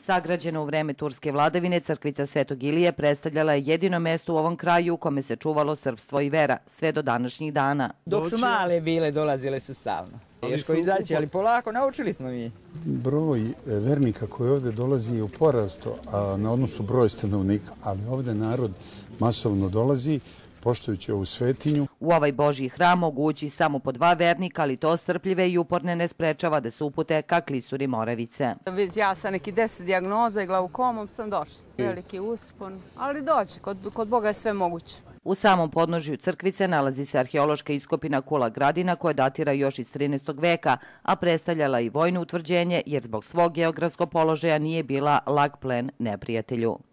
Sagrađena u vreme turske vladavine, crkvica Svetog Ilije predstavljala je jedino mesto u ovom kraju u kome se čuvalo srpstvo i vera, sve do današnjih dana. Dok su male bile, dolazile su stalno. Teško izaći, ali polako, naučili smo mi. Broj vernika koji ovde dolazi je u porastu, na odnosu broj stanovnika, ali ovde narod masovno dolazi, poštujući ovu svetinju. U ovaj Božji hram mogu ući samo po 2 vernika, ali to strpljive i uporne ne sprečava da se upute ka klisuri Moravice. Ja sa neki 10 dijagnoza i glaukomom sam došla. Veliki uspon, ali doći, kod Boga je sve moguće. U samom podnožju crkvice nalazi se arheološka iskopina Kula Gradina koja datira još iz 13. veka, a predstavljala i vojno utvrđenje jer zbog svog geografskog položaja nije bila lag plen neprijatelju.